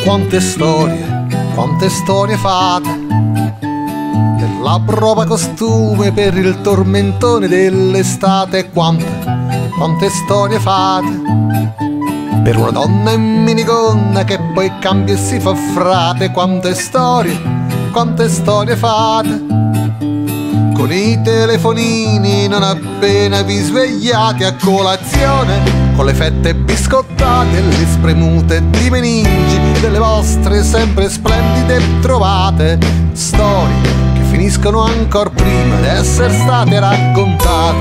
quante storie fate, per la prova costume, per il tormentone dell'estate. Quante storie fate, per una donna in minigonna che poi cambia e si fa frate. Quante storie fate, con i telefonini non appena vi svegliate a colazione, con le fette biscottate e le spremute di meningi delle vostre sempre splendide trovate. Storie che finiscono ancora prima di essere state raccontate.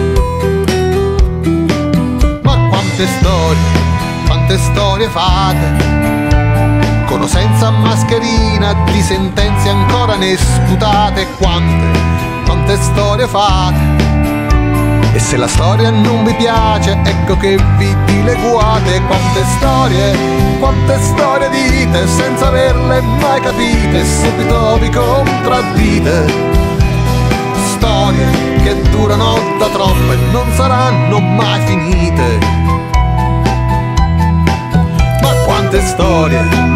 Ma quante storie fate, con o senza mascherina, di sentenze ancora ne sputate. Quante storie fate, e se la storia non vi piace, ecco che vi dileguate. Quante storie dite senza averle mai capite, subito vi contraddite. Storie che durano da troppo e non saranno mai finite. Ma quante storie,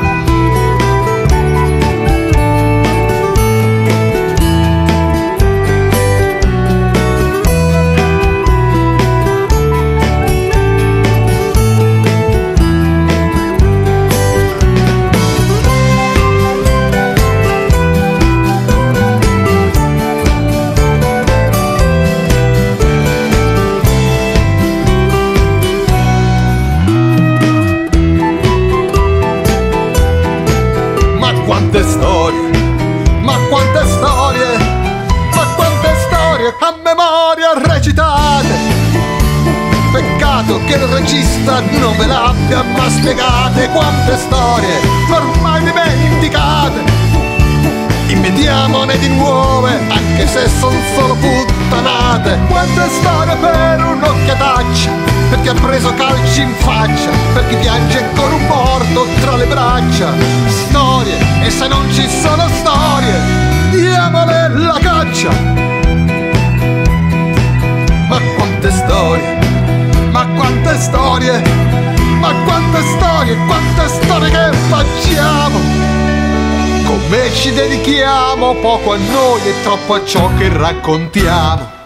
a memoria recitate. Peccato che il regista non ve l'abbia mai spiegate. Quante storie ormai dimenticate, inventiamone di nuove anche se son solo puttanate. Quante storie per un'occhiataccia, per chi ha preso calci in faccia, per chi piange con un morto tra le braccia. Storie, e se non ci sono storie, diamole la caccia. Ma quante storie, quante storie che facciamo, come ci dedichiamo, poco a noi e troppo a ciò che raccontiamo.